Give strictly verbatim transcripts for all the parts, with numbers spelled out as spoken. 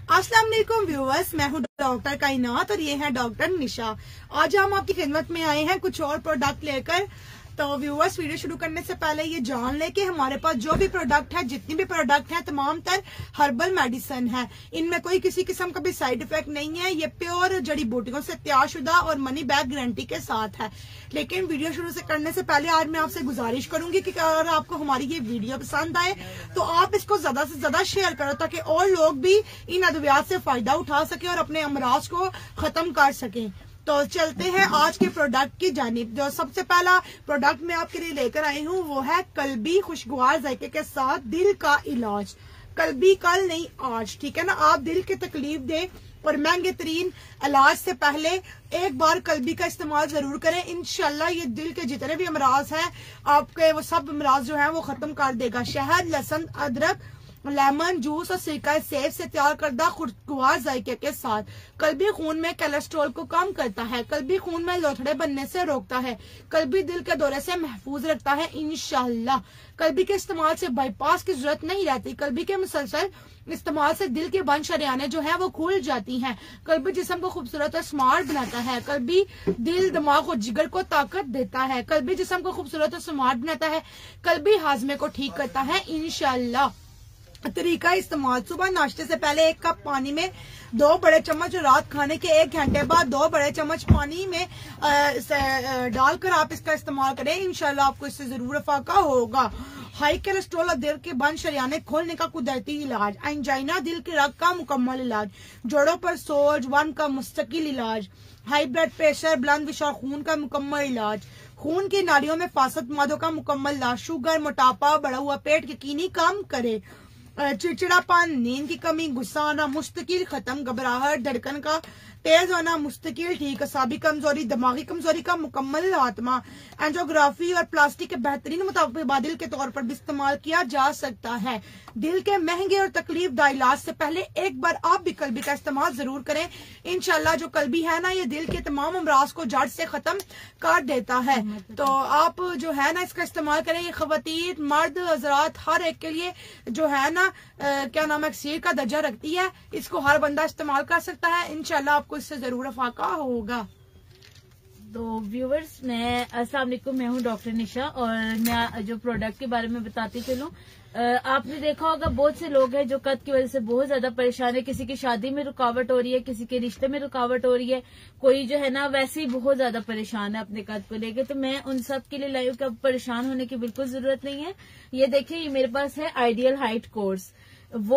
अस्सलाम वालेकुम व्यूअर्स, मैं हूं डॉक्टर कायनात और ये है डॉक्टर निशा। आज हम आपकी खिदमत में आए हैं कुछ और प्रोडक्ट लेकर। तो व्यूअर्स, वीडियो शुरू करने से पहले ये जान ले कि हमारे पास जो भी प्रोडक्ट है, जितनी भी प्रोडक्ट है, तमाम तर हर्बल मेडिसिन है। इनमें कोई किसी किस्म का भी साइड इफेक्ट नहीं है। ये प्योर जड़ी बूटियों से तैयारशुदा और मनी बैग गारंटी के साथ है। लेकिन वीडियो शुरू से करने से पहले आज मैं आपसे गुजारिश करूंगी कि अगर आपको हमारी ये वीडियो पसंद आए तो आप इसको ज्यादा से ज्यादा शेयर करो, ताकि और लोग भी इन अद्वियात से फायदा उठा सके और अपने अमराज को खत्म कर सकें। तो चलते हैं आज के प्रोडक्ट की जानिब। जो सबसे पहला प्रोडक्ट मैं आपके लिए लेकर आई हूँ वो है कल्बी खुशगवार जायके के साथ दिल का इलाज। कल्बी कल नहीं आज, ठीक है ना। आप दिल की तकलीफ दे और महंगे तरीन इलाज से पहले एक बार कल्बी का इस्तेमाल जरूर करें। इंशाल्लाह ये दिल के जितने भी अमराज हैं, आपके वो सब अमराज जो हैं वो खत्म कर देगा। शहद, लहसुन, अदरक, लेमन जूस और सिरका सेब से तैयार करदा खुशगवार जायके के साथ कल्बी खून में कोलेस्ट्रॉल को कम करता है। कल्बी खून में लोथड़े बनने से रोकता है। कल्बी दिल के दौरे से महफूज रखता है इंशाल्लाह। कल्बी के इस्तेमाल से बाईपास की जरूरत नहीं रहती। कल्बी के मुसलसल इस्तेमाल से दिल की बंद शरियानें जो है वो खुल जाती हैं। कल्बी जिस्म को खूबसूरत और स्मार्ट बनाता है। कल्बी दिल, दिमाग और जिगर को ताकत देता है। कल्बी जिस्म को खूबसूरत और स्मार्ट बनाता है। कल्बी हाजमे को ठीक करता है इंशाल्लाह। तरीका इस्तेमाल: सुबह नाश्ते से पहले एक कप पानी में दो बड़े चम्मच, रात खाने के एक घंटे बाद दो बड़े चम्मच पानी में डालकर आप इसका इस्तेमाल करें। इंशाल्लाह आपको इससे जरूर फायदा होगा। हाई कोलेस्ट्रॉल और दिल के बंद शरियाने खोलने का कुदरती इलाज। एंजाइना, दिल की रग का मुकम्मल इलाज। जोड़ों पर सोज, वन का मुस्तकिल इलाज। हाई ब्लड प्रेशर, बुलंद विशाल खून का मुकम्मल इलाज। खून की नाड़ियों में फासद मादों का मुकम्मल इलाज। शुगर, मोटापा, बढ़ा हुआ पेट यकीनी कम करे। चिड़चिड़ापन, नींद की कमी, गुस्सा आना मुस्तकिल खत्म। घबराहट, धड़कन का तेज होना मुस्तकिल ठीक। असाबी कमजोरी, दिमागी कमजोरी का मुकम्मल आत्मा। एंजियोग्राफी और प्लास्टिक के बेहतरीन मुताबिल के तौर पर भी इस्तेमाल किया जा सकता है। दिल के महंगे और तकलीफ दा इलाज से पहले एक बार आप भी कल्बी का इस्तेमाल जरूर करें। इंशाल्लाह जो कल्बी है ना, ये दिल के तमाम अमराज को जड़ से खत्म कर देता है। तो आप जो है ना इसका इस्तेमाल करें। ये खवातीन, मर्द, हजरात हर एक के लिए जो है ना आ, क्या नाम है, सीर का दर्जा रखती है। इसको हर बंदा इस्तेमाल कर सकता है। इंशाल्लाह आपको इससे जरूर फायदा होगा। तो व्यूवर्स, मैं अस्सलाम वालेकुम, मैं हूँ डॉक्टर निशा और मैं जो प्रोडक्ट के बारे में बताती चलूँ। आपने देखा होगा बहुत से लोग हैं जो कद की वजह से बहुत ज्यादा परेशान है। किसी की शादी में रुकावट हो रही है, किसी के रिश्ते में रुकावट हो रही है, कोई जो है ना वैसे ही बहुत ज्यादा परेशान है अपने कद को लेके। तो मैं उन सब के लिए लाई हूँ कि अब परेशान होने की बिल्कुल जरूरत नहीं है। ये देखिए, ये मेरे पास है आइडियल हाइट कोर्स। वो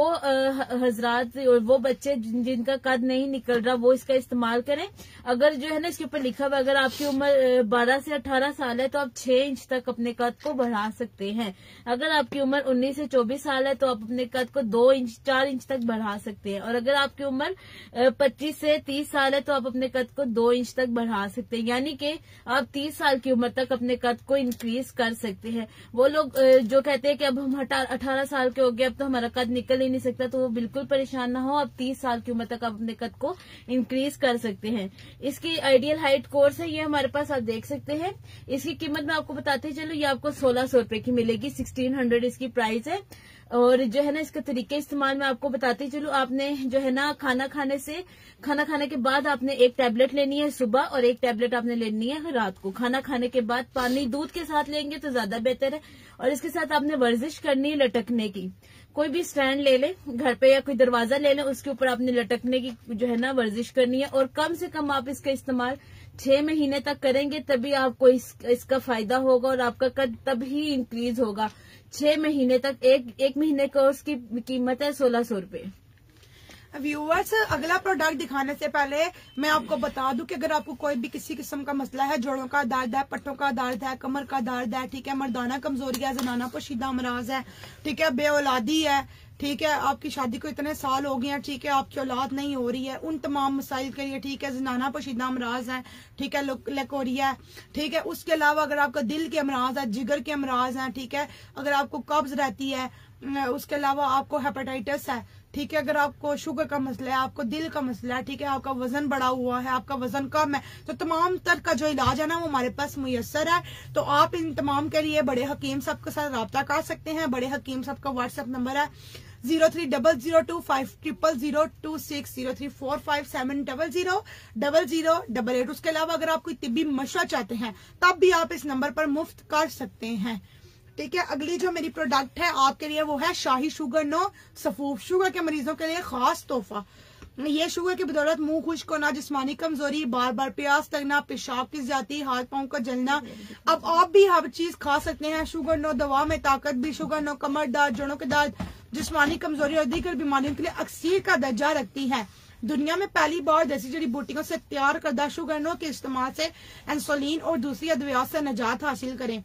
हजरात और वो बच्चे जिन, जिनका कद नहीं निकल रहा वो इसका इस्तेमाल करें। अगर जो है ना इसके ऊपर लिखा हुआ अगर आपकी उम्र बारह से अठारह साल है तो आप छह इंच तक अपने कद को बढ़ा सकते हैं। अगर आपकी उम्र उन्नीस से चौबीस साल है तो आप अपने कद को दो इंच चार इंच तक बढ़ा सकते हैं। और अगर आपकी उम्र पच्चीस से तीस साल है तो आप अपने कद को दो इंच तक बढ़ा सकते हैं। यानी कि आप तीस साल की उम्र तक अपने कद को इंक्रीज कर सकते हैं। वो लोग जो कहते हैं कि अब हम अठारह साल के हो गए, अब तो हमारा कद निकल ही नहीं सकता, तो वो बिल्कुल परेशान ना हो। आप तीस साल की उम्र तक आप अपने कद को इंक्रीज कर सकते हैं। इसकी आइडियल हाइट कोर्स है, ये हमारे पास आप देख सकते हैं। इसकी कीमत मैं आपको बताते चलो, ये आपको सोलह सौ रुपए की मिलेगी। सिक्सटीन हंड्रेड इसकी प्राइस है। और जो है ना इसके तरीके इस्तेमाल मैं आपको बताती चलूं। आपने जो है ना खाना खाने से खाना खाने के बाद आपने एक टैबलेट लेनी है सुबह और एक टैबलेट आपने लेनी है रात को। खाना खाने के बाद पानी दूध के साथ लेंगे तो ज्यादा बेहतर है। और इसके साथ आपने वर्जिश करनी है लटकने की। कोई भी स्टैंड ले ले घर पे या कोई दरवाजा ले लें, उसके ऊपर आपने लटकने की जो है ना वर्जिश करनी है। और कम से कम आप इसका इस्तेमाल छह महीने तक करेंगे, तभी आपको इस, इसका फायदा होगा और आपका कद तभी इंक्रीज होगा। छह महीने तक। एक एक महीने कोर्स की कीमत है सोलह सौ रूपये। व्यूअर्स, अगला प्रोडक्ट दिखाने से पहले मैं आपको बता दूं कि अगर आपको कोई भी किसी किस्म का मसला है, जोड़ों का दर्द है, पट्टों का दर्द है, कमर का दर्द है, ठीक है, मर्दाना कमजोरी है, जनाना पोशीदा अमराज है, ठीक है, बेऔलादी है, ठीक है, आपकी शादी को इतने साल हो गए हैं, ठीक है, आपकी औलाद नहीं हो रही है, उन तमाम मसाइल के लिए, ठीक है, जनाना पोशीदा अमराज है, ठीक है, लकोरिया है, ठीक है। उसके अलावा अगर आपका दिल के अमराज है, जिगर के अमराज है, ठीक है, अगर आपको कब्ज रहती है, उसके अलावा आपको हेपेटाइटिस है, ठीक है, अगर आपको शुगर का मसला है, आपको दिल का मसला है, ठीक है, आपका वजन बढ़ा हुआ है, आपका वजन कम है, तो तमाम तरह का जो इलाज है ना वो हमारे पास मुयस्सर है। तो आप इन तमाम के लिए बड़े हकीम साहब के साथ रब्ता कर सकते हैं। बड़े हकीम साहब का व्हाट्सएप नंबर है zero three double zero two five triple zero two six zero three four five seven double zero double zero double eight. उसके अलावा अगर आप कोई तिब्बी मशवरा चाहते हैं तब भी आप इस नंबर पर मुफ्त कर सकते हैं। ठीक है, अगली जो मेरी प्रोडक्ट है आपके लिए वो है शाही शुगर नो सफूफ। शुगर के मरीजों के लिए खास तोहफा। ये शुगर की बदौलत मुंह खुश्क होना, जिस्मानी कमजोरी, बार बार प्यास लगना, पेशाब की ज्यादती, हाथ पांव का जलना, अब आप भी हर चीज खा सकते हैं। शुगर नो दवा में ताकत भी। शुगर नो कमर दर्द, जोड़ों के दर्द, जिस्मानी कमजोरी और दीगर बीमारियों के लिए अक्सीर का दर्जा रखती है। दुनिया में पहली बार देसी जड़ी बूटियों से तैयार करदा शुगर नो के इस्तेमाल से इंसुलिन और दूसरी अद्वियात से निजात हासिल करें।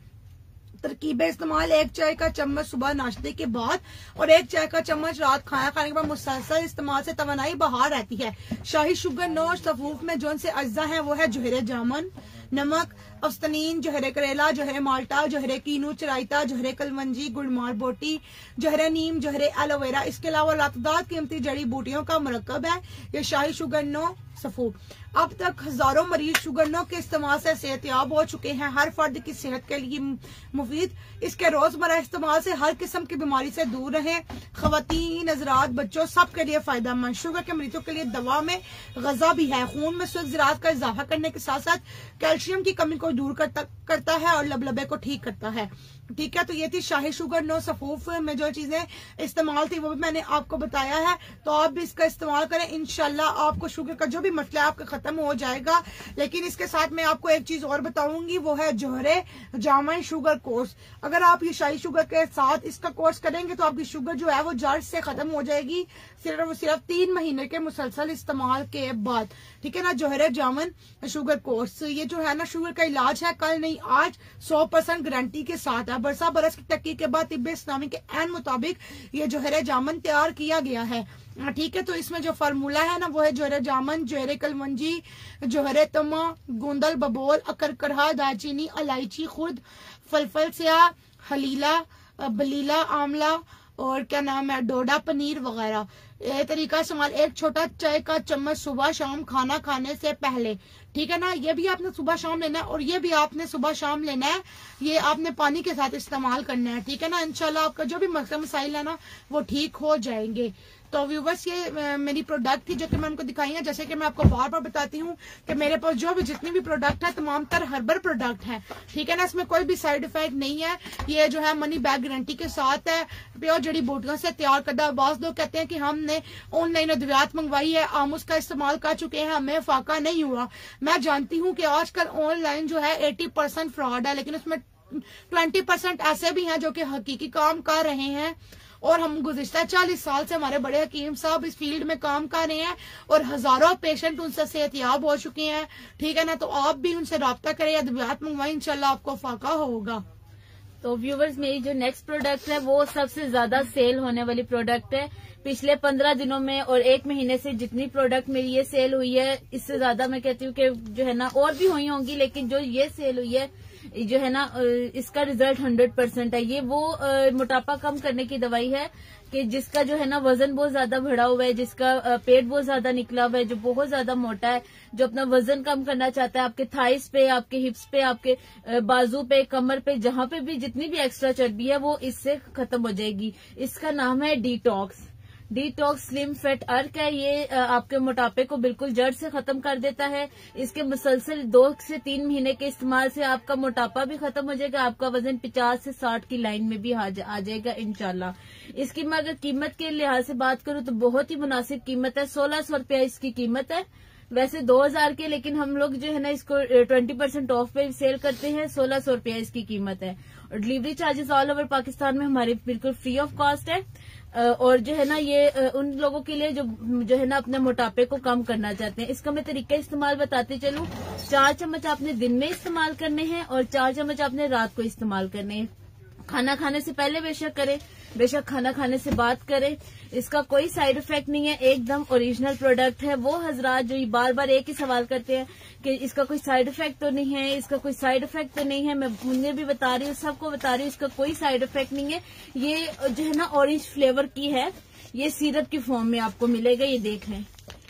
तरकीब इस्तेमाल, एक चाय का चम्मच सुबह नाश्ते के बाद और एक चाय का चम्मच रात खाना खाने के बाद मुसलसल इस्तेमाल से तवानाई बहार रहती है। शाही शुगर नो सफूफ में जो से अज्जा है वो है जोहरे जामन, नमक, अफ्तनीन, जोहरे करेला, जोहरे माल्टा, जोहरे कीनू, चराइता, जोहरे कलमंजी, गुड़मार बोटी, जोहरे नीम, जोहरे एलोवेरा। इसके अलावा लातदार कीमती जड़ी बूटियों का मरकब है ये शाही शुगर नो सफूफ। अब तक हजारों मरीज शुगर नो के इस्तेमाल से सेहतयाब हो चुके हैं। हर फर्द की सेहत के लिए मुफीद। इसके रोजमर्रा इस्तेमाल से हर किस्म की बीमारी से दूर रहें। खवातीन, हजरात, बच्चों सब के लिए फायदेमंद। शुगर के मरीजों के लिए दवा में गजा भी है। खून में स्वस्थ ज़रात का इजाफा करने के साथ साथ कैल्शियम की कमी को दूर करता करता है और लबलबे को ठीक करता है। ठीक है, तो ये थी शाही शुगर नो सफूफ में जो चीजें इस्तेमाल थी वो भी मैंने आपको बताया है। तो आप भी इसका इस्तेमाल करें, इंशाल्लाह आपको शुगर का जो भी मसला है आपका खत्म हो जाएगा। लेकिन इसके साथ मैं आपको एक चीज और बताऊंगी, वो है जोहरे जामन शुगर कोर्स। अगर आप ये शाही शुगर के साथ इसका कोर्स करेंगे तो आपकी शुगर जो है वो जड़ से खत्म हो जाएगी, सिर्फ सिर्फ तीन महीने के मुसलसल इस्तेमाल के बाद। ठीक है ना, जोहरे जामन शुगर कोर्स ये जो है ना शुगर का इलाज है, कल नहीं आज सौ परसेंट गारंटी के साथ है। बरसा बरस की तहकीक के बाद तिब्बे इस्लामी के ऐन मुताबिक ये जोहरे जामन तैयार किया गया है। ठीक है, तो इसमें जो फार्मूला है ना वो है जोहरे जामन, जोहरे कलमंजी, जोहरे तमा, गोंदल, बबोल, अकरकरहा, दालचीनी, इलायची, खुर्द, फलफल स्याह, हलीला, बलीला, आंवला और क्या नाम है डोडा, पनीर वगैरह। ये तरीका इस्तेमाल, एक छोटा चाय का चम्मच सुबह शाम खाना खाने से पहले। ठीक है ना, ये भी आपने सुबह शाम लेना है और ये भी आपने सुबह शाम लेना है। ये आपने पानी के साथ इस्तेमाल करना है। ठीक है ना, इंशाल्लाह आपका जो भी मसला मसाइल है ना वो ठीक हो जाएंगे। तो व्यूवर्स ये मेरी प्रोडक्ट थी जो कि मैं उनको दिखाई है। जैसे कि मैं आपको बार बार बताती हूँ कि मेरे पास जो भी जितनी भी प्रोडक्ट है तमाम तर हर्बल प्रोडक्ट है। ठीक है ना, इसमें कोई भी साइड इफेक्ट नहीं है। ये जो है मनी बैग गारंटी के साथ है, प्योर जड़ी बूटियों से तैयार करदा। बाज़ लोग कहते हैं कि हमने ऑनलाइन अद्वियात मंगवाई है, हम उसका इस्तेमाल कर चुके हैं, हमें फाका नहीं हुआ। मैं जानती हूँ कि आजकल ऑनलाइन जो है एटी परसेंट फ्रॉड है, लेकिन उसमें ट्वेंटी परसेंट ऐसे भी हैं जो कि हकीकी काम कर रहे हैं। और हम गुज़िश्ता चालीस साल से हमारे बड़े हकीम साहब इस फील्ड में काम कर रहे हैं और हजारों पेशेंट उनसे सेहतयाब हो चुके हैं। ठीक है ना, तो आप भी उनसे राब्ता करें, अद्वियात मंगवाएं, इंशाल्लाह आपको फाका होगा। तो व्यूवर्स मेरी जो नेक्स्ट प्रोडक्ट है वो सबसे ज्यादा सेल होने वाली प्रोडक्ट है। पिछले पंद्रह दिनों में और एक महीने से जितनी प्रोडक्ट मेरी ये सेल हुई है, इससे ज्यादा मैं कहती हूँ कि जो है ना और भी हुई होंगी, लेकिन जो ये सेल हुई है जो है ना इसका रिजल्ट हंड्रेड परसेंट है। ये वो मोटापा कम करने की दवाई है कि जिसका जो है ना वजन बहुत ज्यादा बढ़ा हुआ है, जिसका पेट बहुत ज्यादा निकला हुआ है, जो बहुत ज्यादा मोटा है, जो अपना वजन कम करना चाहता है, आपके थाइस पे, आपके हिप्स पे, आपके बाजू पे, कमर पे, जहां पे भी जितनी भी एक्स्ट्रा चर्बी है वो इससे खत्म हो जाएगी। इसका नाम है डिटॉक्स। डिटॉक्स स्लिम फैट अर्क है। ये आपके मोटापे को बिल्कुल जड़ से खत्म कर देता है। इसके मुसलसल दो से तीन महीने के इस्तेमाल से आपका मोटापा भी खत्म हो जाएगा, आपका वजन पचास से साठ की लाइन में भी आ जाएगा इंशाल्लाह। इसकी मैं अगर कीमत के लिहाज से बात करूं तो बहुत ही मुनासिब कीमत है। सोलह सौ रुपया इसकी कीमत है, वैसे दो हजार के, लेकिन हम लोग जो है ना इसको ट्वेंटी परसेंट ऑफ पे सेल करते हैं। सोलह सौ रुपया इसकी कीमत है और delivery charges all over Pakistan में हमारे बिल्कुल फ्री ऑफ कॉस्ट है। और जो है ना ये उन लोगों के लिए जो जो है ना अपने मोटापे को कम करना चाहते हैं। इसका मैं तरीका इस्तेमाल बताते चलूं। चार चम्मच आपने दिन में इस्तेमाल करने हैं और चार चम्मच आपने रात को इस्तेमाल करने हैं। खाना खाने से पहले बेशक करें, बेशक खाना खाने से बाद करें। इसका कोई साइड इफेक्ट नहीं है, एकदम ओरिजिनल प्रोडक्ट है। वो हजरात जो बार बार एक ही सवाल करते हैं कि इसका कोई साइड इफेक्ट तो नहीं है, इसका कोई साइड इफेक्ट तो नहीं है, मैं मुझे भी बता रही हूँ, सबको बता रही हूँ, इसका कोई साइड इफेक्ट नहीं है। ये जो है ना ऑरेंज फ्लेवर की है, ये सिरप की फॉर्म में आपको मिलेगा। ये देख लें,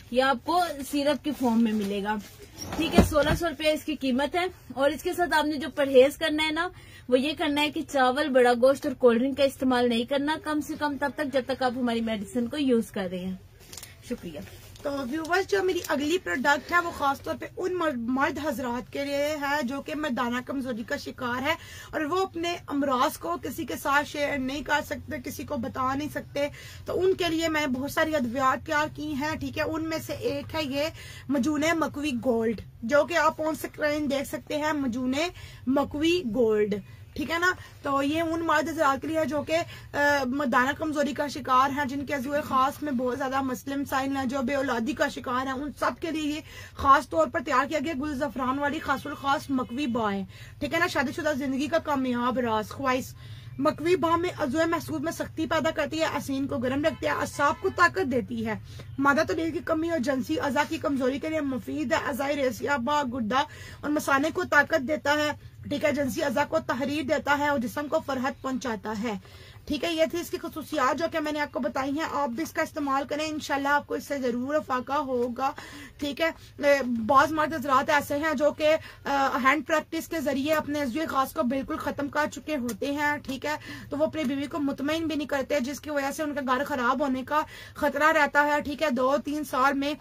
ये आपको सिरप की फॉर्म में मिलेगा। ठीक है, सोलह सौ रुपया इसकी कीमत है। और इसके साथ आपने जो परहेज करना है ना, वो ये करना है कि चावल, बड़ा गोश्त और कोल्ड ड्रिंक का इस्तेमाल नहीं करना, कम से कम तब तक जब तक आप हमारी मेडिसिन को यूज कर रहे हैं। शुक्रिया। तो व्यूवर्स, जो मेरी अगली प्रोडक्ट है वो खासतौर पे उन मर्द हजरात के लिए है जो कि मर्दाना कमजोरी का शिकार है और वो अपने अमराज को किसी के साथ शेयर नहीं कर सकते, किसी को बता नहीं सकते। तो उनके लिए मैंने बहुत सारी अद्वियात तैयार की हैं। ठीक है, उनमें से एक है ये मजूने मकवी गोल्ड, जो कि आप ऑन स्क्रीन देख सकते हैं, मजूने मकवी गोल्ड। ठीक है ना, तो ये उन मर्द हज़रात के लिए जो कि मर्दाना कमजोरी का शिकार हैं, जिनके अज़ूए खास में बहुत ज्यादा मसले मसाइल हैं, जो बेऔलादी का शिकार है, उन सब के लिए ये खास तौर पर तैयार किया गया गुल जफरान वाली खासुल खास मकवी बाएं। ठीक है ना, शादीशुदा जिंदगी का कामयाब राज ख्वाहिश। मकवी बाह में अज़ूए महसूस में सख्ती पैदा करती है, असीन को गर्म रखती है, असाब को ताकत देती है, मादा तलील की कमी और जंसी अज़ा की कमजोरी के लिए मुफीद है, अज़ाई रेसिया बाह गुड्डा और मसाने को ताकत देता है। ठीक है, जंसी अज़ा को तहरीर देता है और जिस्म को फरहत पहुंचाता है। ठीक है, ये थी इसकी खसूसियात जो कि मैंने आपको बताई हैं। आप भी इसका इस्तेमाल करें, इंशाल्लाह आपको इससे जरूर फाका होगा। ठीक है, बाज़ मर्द हज़रात ऐसे हैं जो कि हैंड प्रैक्टिस के जरिए अपने अज़्वे खास को बिल्कुल खत्म कर चुके होते हैं। ठीक है, तो वो अपनी बीवी को मुतमईन भी नहीं करते, जिसकी वजह से उनका घर खराब होने का खतरा रहता है। ठीक है, दो तीन साल में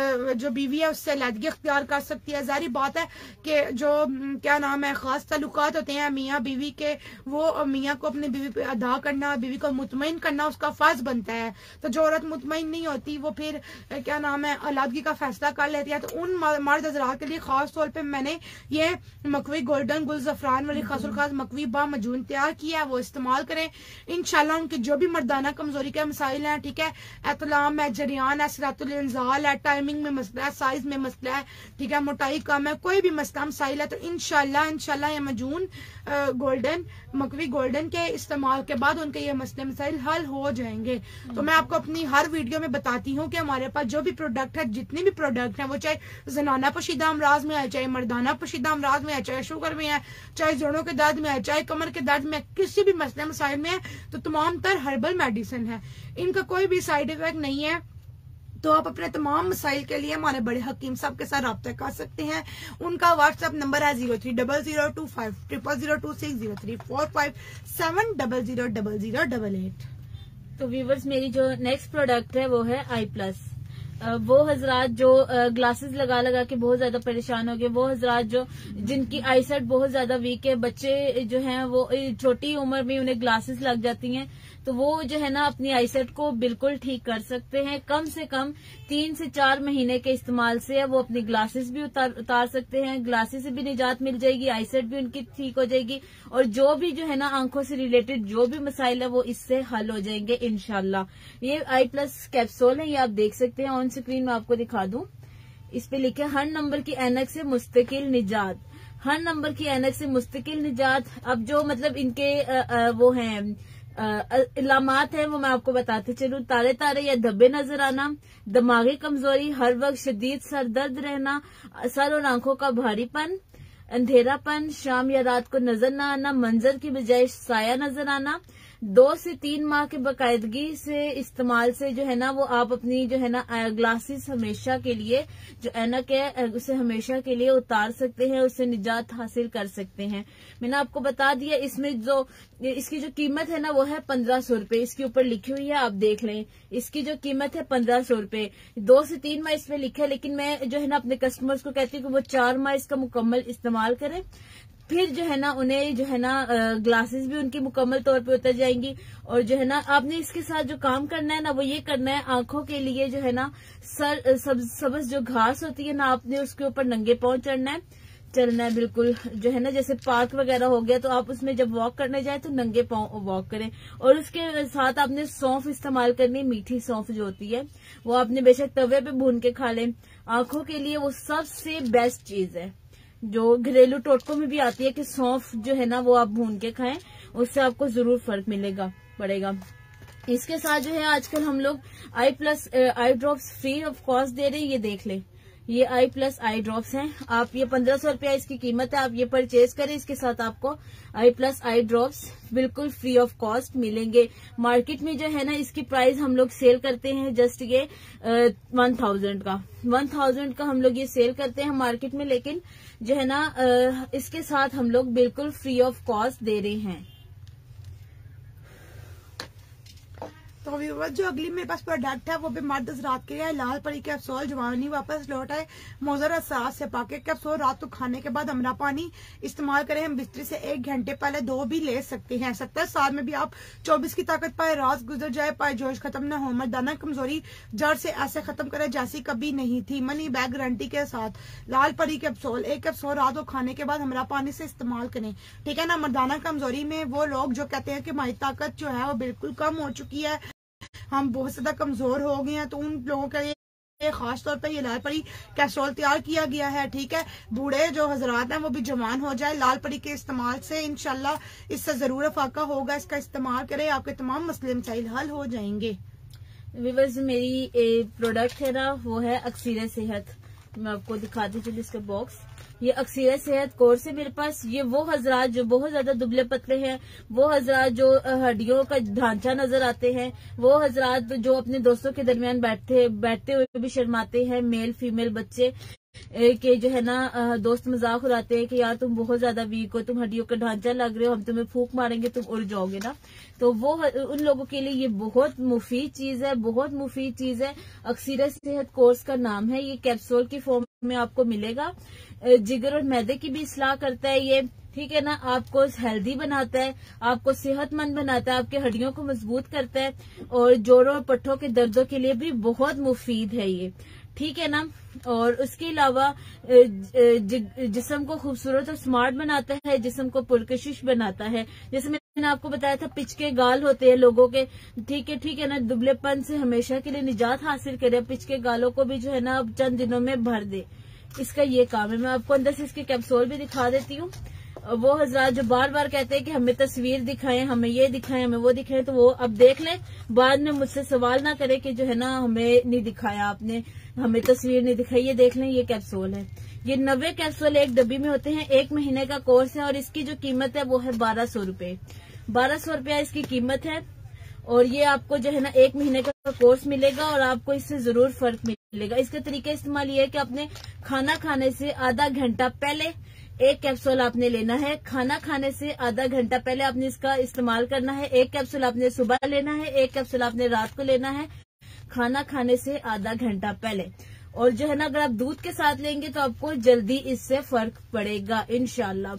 जो बीवी है उससे लैदगी अख्तियार कर सकती है। जाहिर बात है कि जो क्या नाम है खास ताल्लुकात होते हैं मियाँ बीवी के, वो मियाँ को अपनी बीवी पे अदा करना, बीवी को मुतमईन करना उसका फर्ज बनता है। तो जो औरत मुतमईन नहीं होती वो फिर क्या नाम है औलादगी का फैसला कर लेती है। तो उन मर्द हज़रात के लिए खास तौर पे मैंने ये मकवी गोल्डन गुल जफरान वाली खासुल खास मकवी बा मजून तैयार किया है, वो इस्तेमाल करें। इंशाल्लाह उनके जो भी मर्दाना कमजोरी के मसाइल हैं, ठीक है, एतलाम है, जरियान है, सिरातुल इंजाल है, टाइमिंग में मसला है, साइज में मसला है, ठीक है, मोटाई कम है, कोई भी मसला मसाइल है, तो इंशाल्लाह इंशाल्लाह ये मजून गोल्डन मकवी गोल्डन के इस्तेमाल के बाद उनके ये मसले मसाइल हल हो जाएंगे। तो मैं आपको अपनी हर वीडियो में बताती हूँ कि हमारे पास जो भी प्रोडक्ट है, जितने भी प्रोडक्ट हैं, वो चाहे जनाना पोशीदा अमराज में आए, चाहे मर्दाना पोशीदा अमराज में आए, चाहे शुगर में है, चाहे जोड़ों के दर्द में आए, चाहे कमर के दर्द में, किसी भी मसले मसाइल में है, तो तमाम तर हर्बल मेडिसिन है, इनका कोई भी साइड इफेक्ट नहीं है। तो आप अपने तमाम मसाइल के लिए हमारे बड़े हकीम साहब के साथ रब्ता कर सकते हैं। उनका व्हाट्सएप नंबर है zero three double zero two five triple zero two six zero three four five seven double zero double zero double eight. तो व्यूवर्स, मेरी जो नेक्स्ट प्रोडक्ट है वो है आई प्लस। वो हजरात जो ग्लासेस लगा लगा के बहुत ज्यादा परेशान हो गए, वो हजरात जो जिनकी आईसाइट बहुत ज्यादा वीक है, बच्चे जो हैं वो छोटी उम्र में उन्हें ग्लासेस लग जाती हैं, तो वो जो है ना अपनी आईसाइट को बिल्कुल ठीक कर सकते हैं। कम से कम तीन से चार महीने के इस्तेमाल से वो अपनी ग्लासेस भी उतार उतार सकते हैं, ग्लासेस से भी निजात मिल जाएगी, आईसाइट भी उनकी ठीक हो जाएगी, और जो भी जो है ना आंखों से रिलेटेड जो भी मसाइल है वो इससे हल हो जाएंगे इंशाल्लाह। ये आई प्लस कैप्सूल है, ये आप देख सकते हैं, ऑन स्क्रीन में आपको दिखा दूं। इस पे लिखे हर नंबर की ऐनक से मुस्तकिल निजात, हर नंबर की ऐनक से मुस्तकिल निजात। अब जो मतलब इनके आ, आ, वो हैं इलामात है वो मैं आपको बताते चलूं। तारे तारे या धब्बे नजर आना, दिमागी कमजोरी, हर वक्त शदीद सर दर्द रहना, सर और आंखों का भारीपन, अंधेरापन, शाम या रात को नजर न आना, मंजर की बजाय साया नजर आना, दो से तीन माह के बाकायदगी से इस्तेमाल से जो है ना वो आप अपनी जो है ना ग्लासेस हमेशा के लिए जो ऐनक है उसे हमेशा के लिए उतार सकते हैं, उससे निजात हासिल कर सकते हैं। मैंने आपको बता दिया, इसमें जो इसकी जो कीमत है ना वो है पंद्रह सौ रूपये, इसके ऊपर लिखी हुई है, आप देख लें, इसकी जो कीमत है पंद्रह सौ रूपये। दो से तीन माह इसमें लिखा है, लेकिन मैं जो है ना अपने कस्टमर्स को कहती हूँ कि वो चार माह इसका मुकम्मल इस्तेमाल करें, फिर जो है ना उन्हें जो है ना ग्लासेस भी उनकी मुकम्मल तौर पे उतर जाएंगी। और जो है ना आपने इसके साथ जो काम करना है ना वो ये करना है, आंखों के लिए जो है ना सर सब सबज जो घास होती है ना, आपने उसके ऊपर नंगे पांव चढ़ना है, चलना है बिल्कुल, जो है ना जैसे पार्क वगैरह हो गया तो आप उसमें जब वॉक करने जाए तो नंगे पांव वॉक करें। और उसके साथ आपने सौंफ इस्तेमाल करनी, मीठी सौंफ जो होती है वो आपने बेशक तवे पे भून के खा लें, आंखों के लिए वो सबसे बेस्ट चीज है, जो घरेलू टोटकों में भी आती है कि सौंफ जो है ना वो आप भून के खाएं, उससे आपको जरूर फर्क मिलेगा पड़ेगा। इसके साथ जो है आजकल हम लोग eye plus eye drops free of cost दे रहे हैं, ये देख लें, ये आई प्लस आई ड्रॉप्स हैं। आप ये पंद्रह सौ रुपया इसकी कीमत है, आप ये परचेज करें। इसके साथ आपको आई प्लस आई ड्रॉप्स बिल्कुल फ्री ऑफ कॉस्ट मिलेंगे। मार्केट में जो है ना इसकी प्राइस हम लोग सेल करते हैं जस्ट ये वन थाउजेंड का वन थाउजेंड का हम लोग ये सेल करते हैं मार्केट में, लेकिन जो है ना आ, इसके साथ हम लोग बिल्कुल फ्री ऑफ कॉस्ट दे रहे हैं। तो व्यूअर्स जो अगली मेरे पास प्रोडक्ट है वो भी मर्द रात के लिए लाल परी कैप्सूल जवानी वापस लौट आए मोजर असास से पाके कैप्सूल रात को खाने के बाद अमरा पानी इस्तेमाल करें। हम बिस्तर से एक घंटे पहले दो भी ले सकते हैं। सत्तर साल में भी आप चौबीस की ताकत पाए, रात गुजर जाए पाए, जोश खत्म न हो, मर्दाना कमजोरी जड़ से ऐसे खत्म करे जैसी कभी नहीं थी, मनी बैग गारंटी के साथ। लाल परी कैप्सूल एक कैप्सूल रात को खाने के बाद अमरा पानी से इस्तेमाल करें, ठीक है ना। मर्दाना कमजोरी में वो लोग जो कहते हैं कि हमारी ताकत जो है वो बिल्कुल कम हो चुकी है, हम बहुत ज्यादा कमजोर हो गए हैं, तो उन लोगों के लिए खास तौर पर ये लाल परी कैस्ट्रोल तैयार किया गया है, ठीक है। बूढ़े जो हजरात हैं वो भी जवान हो जाए लाल परी के इस्तेमाल से, इंशाल्लाह इससे जरूर फाका होगा। इसका इस्तेमाल करें, आपके तमाम मसले मसाइल हल हो जाएंगे। व्यूअर्स मेरी प्रोडक्ट है ना वो है अक्सीर सेहत। मैं आपको दिखाती चली इसका बॉक्स। ये अक्सीर सेहत कोर्स है मेरे पास। ये वो हजरात जो बहुत ज्यादा दुबले पतले हैं, वो हजरात जो हड्डियों का ढांचा नजर आते हैं, वो हजरात जो अपने दोस्तों के दरमियान बैठते बैठते हुए भी शर्माते हैं, मेल फीमेल बच्चे के जो है ना दोस्त मजाक उड़ाते हैं कि यार तुम बहुत ज्यादा वीक हो, तुम हड्डियों का ढांचा लग रहे हो, हम तुम्हें फूंक मारेंगे, तुम उड़ जाओगे ना। तो वो उन लोगों के लिए ये बहुत मुफीद चीज है, बहुत मुफीद चीज है। अक्सीर सेहत कोर्स का नाम है। ये कैप्सूल की फॉर्म में आपको मिलेगा। जिगर और मैदे की भी इस्लाह करता है ये, ठीक है ना। आपको हेल्दी बनाता है, आपको सेहतमंद बनाता है, आपके हड्डियों को मजबूत करता है, और जोड़ों और पट्टों के दर्दों के लिए भी बहुत मुफीद है ये, ठीक है ना। और उसके अलावा जिस्म को खूबसूरत और स्मार्ट बनाता है, जिस्म को पुरकशिश बनाता है। जैसे मैंने आपको बताया था पिचके गाल होते हैं लोगों के, ठीक है ठीक है ना। दुबलेपन से हमेशा के लिए निजात हासिल करे, पिचके गालों को भी जो है ना अब चंद दिनों में भर दे, इसका ये काम है। मैं आपको अंदर से इसके कैप्सूल भी दिखा देती हूँ। वो हजरात जो बार बार कहते हैं कि हमें तस्वीर दिखाएं, हमें ये दिखाएं, हमें वो दिखाएं, तो वो अब देख लें, बाद में मुझसे सवाल ना करें कि जो है ना हमें नहीं दिखाया आपने, हमें तस्वीर नहीं दिखाई। ये देख लें, ये कैप्सूल है। ये नब्बे कैप्सूल एक डब्बी में होते हैं। एक महीने का कोर्स है और इसकी जो कीमत है वो है बारह सौ रूपये बारह सौ रूपया इसकी कीमत है। और ये आपको जो है ना एक महीने का कोर्स मिलेगा और आपको इससे जरूर फर्क मिलेगा। इसका तरीका इस्तेमाल ये है कि आपने खाना खाने से आधा घंटा पहले एक कैप्सूल आपने लेना है। खाना खाने से आधा घंटा पहले आपने इसका इस्तेमाल करना है। एक कैप्सूल आपने सुबह लेना है, एक कैप्सूल आपने रात को लेना है, खाना खाने से आधा घंटा पहले। और जो है ना अगर आप दूध के साथ लेंगे तो आपको जल्दी इससे फर्क पड़ेगा इंशाल्लाह।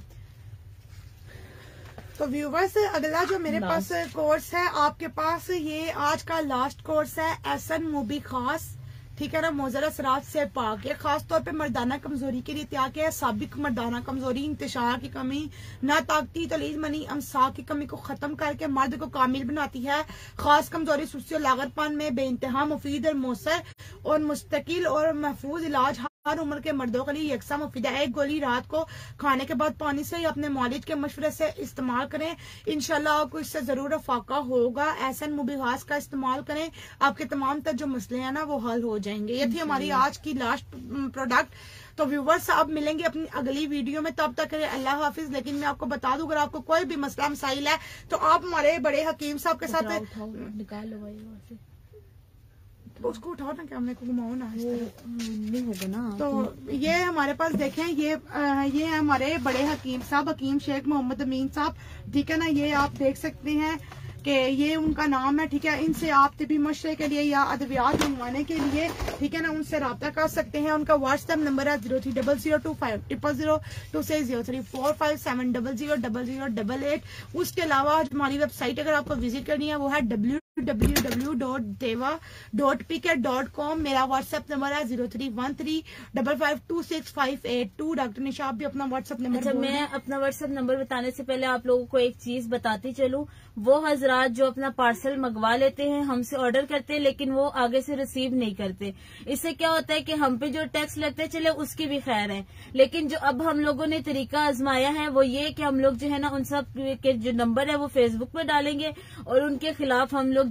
तो व्यूवर्स अगला जो मेरे पास कोर्स है, आपके पास ये आज का लास्ट कोर्स है एहसन मूबी खास, ठीक है ना। मोजर असरात से पाक, ये खास तौर पे मर्दाना कमजोरी के लिए तैयार किया है। साबिक मर्दाना कमजोरी, इंतशार की कमी, ना ताकती तलीज मनी अमसा की कमी को खत्म करके मर्द को कामिल बनाती है। खास कमजोरी सुस्ती और लागतपान में बेइंतहा मुफीद और मौसर और मुस्तकिल और महफूज इलाज हर उम्र के मर्दों के लिए यकसा मुफीद है। एक गोली रात को खाने के बाद पानी से या अपने मौलिद के मशवरे से इस्तेमाल करें, इंशाल्लाह आपको इससे जरूर फाका होगा। एहसन मुबीहास का इस्तेमाल करें, आपके तमाम तर जो मसले हैं ना वो हल हो जाएंगे। ये थी हमारी आज की लास्ट प्रोडक्ट। तो व्यूवर्स अब मिलेंगे अपनी अगली वीडियो में, तब तक अल्लाह हाफिज। लेकिन मैं आपको बता दूं, अगर आपको कोई भी मसला मसाइल है तो आप हमारे बड़े हकीम साहब के साथ निकाल लो भाई, उसको उठाओ ना, कैमरे को घुमाओ ना, नहीं होगा ना। तो ये हमारे पास देखें, ये आ, ये है हमारे बड़े हकीम साहब, हकीम शेख मोहम्मद अमीन साहब, ठीक है ना। ये आप देख सकते हैं कि ये उनका नाम है, ठीक है। इनसे आप तिबी मशरे के लिए या अद्वियात मंगवाने के लिए, ठीक है ना, उनसे रब्ता कर सकते हैं। उनका व्हाट्सएप नंबर है zero three double zero two five triple zero two six zero three four five seven double zero double zero double eight. उसके अलावा हमारी वेबसाइट अगर आपको विजिट करनी है वो है W W W dot Deva dot PK dot com. मेरा व्हाट्सएप नंबर है zero three one three double five two six five eight two. Doctor Nisha आप भी अपना व्हाट्सएप नंबर। अच्छा, मैं अपना व्हाट्सएप नंबर बताने से पहले आप लोगों को एक चीज बताती चलूं। वो हजरात जो अपना पार्सल मंगवा लेते हैं, हमसे ऑर्डर करते हैं, लेकिन वो आगे से रिसीव नहीं करते, इससे क्या होता है कि हम पे जो टैक्स लगते चले उसकी भी खैर है। लेकिन जो अब हम लोगों ने तरीका आजमाया है वो ये कि हम लोग जो है ना उन सब के जो नंबर है वो फेसबुक पे डालेंगे और उनके खिलाफ हम लोग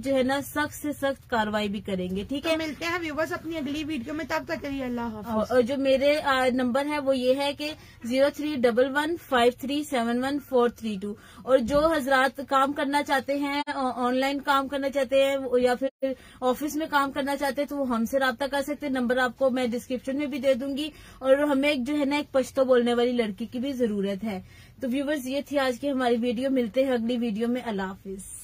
जो है ना सख्त से सख्त कार्रवाई भी करेंगे। ठीक है, तो मिलते हैं व्यूवर्स अपनी अगली वीडियो में, तब तक के लिए अल्लाह हाफ़िज़। और जो मेरे नंबर है वो ये है कि zero three double one five three seven one four three two. और जो हजरात काम करना चाहते हैं, ऑनलाइन काम करना चाहते हैं या फिर ऑफिस में काम करना चाहते हैं, तो वो हमसे रब्ता कर सकते हैं। नंबर आपको मैं डिस्क्रिप्शन में भी दे दूंगी। और हमें जो है ना एक पश्तो बोलने वाली लड़की की भी जरूरत है। तो व्यूवर्स, ये थी आज की हमारी वीडियो। मिलते हैं अगली वीडियो में। अल्लाह हाफिज।